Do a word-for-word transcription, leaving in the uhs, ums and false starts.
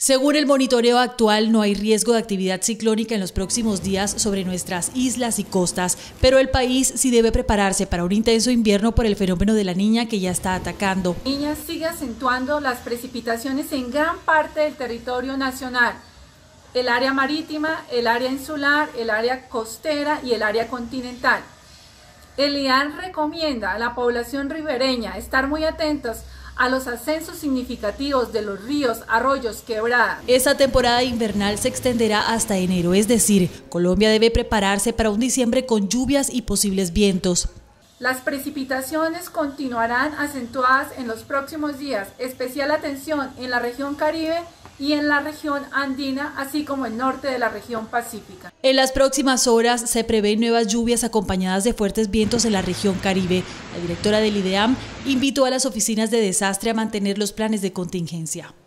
Según el monitoreo actual, no hay riesgo de actividad ciclónica en los próximos días sobre nuestras islas y costas, pero el país sí debe prepararse para un intenso invierno por el fenómeno de la Niña que ya está atacando. La Niña sigue acentuando las precipitaciones en gran parte del territorio nacional, el área marítima, el área insular, el área costera y el área continental. El I A N recomienda a la población ribereña estar muy atentos a los ascensos significativos de los ríos, arroyos, quebradas. Esta temporada invernal se extenderá hasta enero, es decir, Colombia debe prepararse para un diciembre con lluvias y posibles vientos. Las precipitaciones continuarán acentuadas en los próximos días, especial atención en la región Caribe y en la región andina, así como el norte de la región pacífica. En las próximas horas se prevén nuevas lluvias acompañadas de fuertes vientos en la región Caribe. La directora del IDEAM invitó a las oficinas de desastre a mantener los planes de contingencia.